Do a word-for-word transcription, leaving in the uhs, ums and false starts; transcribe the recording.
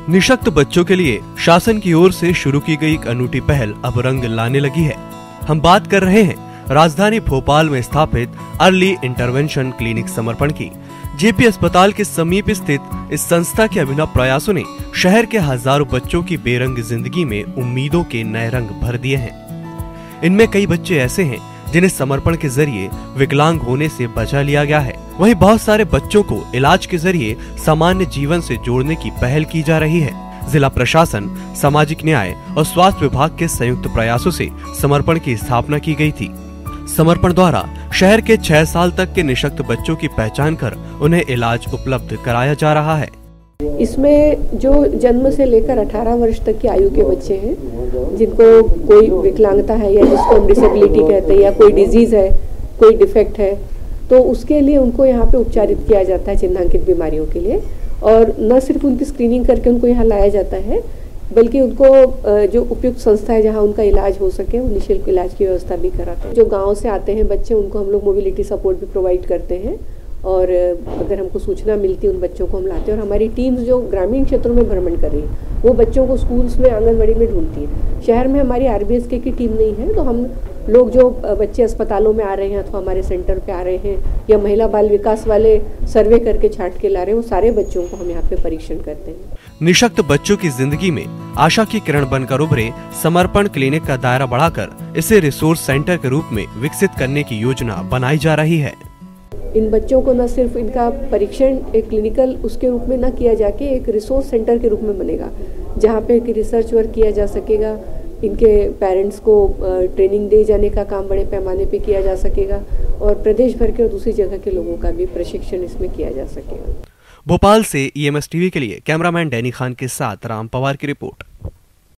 निशक्त बच्चों के लिए शासन की ओर से शुरू की गई एक अनूठी पहल अब रंग लाने लगी है। हम बात कर रहे हैं राजधानी भोपाल में स्थापित अर्ली इंटरवेंशन क्लिनिक समर्पण की। जेपी अस्पताल के समीप स्थित इस संस्था के अभिनव प्रयासों ने शहर के हजारों बच्चों की बेरंग जिंदगी में उम्मीदों के नए रंग भर दिए हैं। इनमें कई बच्चे ऐसे हैं जिन्हें समर्पण के जरिए विकलांग होने से बचा लिया गया है। वहीं बहुत सारे बच्चों को इलाज के जरिए सामान्य जीवन से जोड़ने की पहल की जा रही है। जिला प्रशासन, सामाजिक न्याय और स्वास्थ्य विभाग के संयुक्त प्रयासों से समर्पण की स्थापना की गई थी। समर्पण द्वारा शहर के छह साल तक के निशक्त बच्चों की पहचान कर उन्हें इलाज उपलब्ध कराया जा रहा है। इसमें जो जन्म से लेकर अठारह वर्ष तक की आयु के बच्चे हैं, जिनको कोई विकलांगता है या जिसको हम डिसेबिलिटी कहते हैं या कोई डिजीज है, कोई डिफेक्ट है, तो उसके लिए उनको यहाँ पे उपचारित किया जाता है चिन्हांकित बीमारियों के लिए। और न सिर्फ उनकी स्क्रीनिंग करके उनको यहाँ लाया जाता है, बल्कि उनको जो उपयुक्त संस्था है जहाँ उनका इलाज हो सके, वो निःशुल्क इलाज की व्यवस्था भी कराते हैं। जो गाँव से आते हैं बच्चे, उनको हम लोग मोबिलिटी सपोर्ट भी प्रोवाइड करते हैं। और अगर हमको सूचना मिलती है उन बच्चों को हम लाते हैं। और हमारी टीम्स जो ग्रामीण क्षेत्रों में भ्रमण कर रही है, वो बच्चों को स्कूल्स में, आंगनबाड़ी में ढूंढती है। शहर में हमारी आरबीएसके की टीम नहीं है, तो हम लोग जो बच्चे अस्पतालों में आ रहे हैं अथवा हमारे सेंटर पे आ रहे हैं या महिला बाल विकास वाले सर्वे करके छांट के ला रहे हैं, वो सारे बच्चों को हम यहाँ पे परीक्षण करते हैं। निशक्त बच्चों की जिंदगी में आशा की किरण बनकर उभरे समर्पण क्लिनिक का दायरा बढ़ाकर इसे रिसोर्स सेंटर के रूप में विकसित करने की योजना बनाई जा रही है। इन बच्चों को न सिर्फ इनका परीक्षण एक क्लिनिकल उसके रूप में न किया जाके एक रिसोर्स सेंटर के रूप में बनेगा, जहाँ पे रिसर्च वर्क किया जा सकेगा। इनके पेरेंट्स को ट्रेनिंग दे जाने का काम बड़े पैमाने पे किया जा सकेगा और प्रदेश भर के और दूसरी जगह के लोगों का भी प्रशिक्षण इसमें किया जा सकेगा। भोपाल से ईएमएस टीवी के लिए कैमरामैन डैनी खान के साथ राम पवार की रिपोर्ट।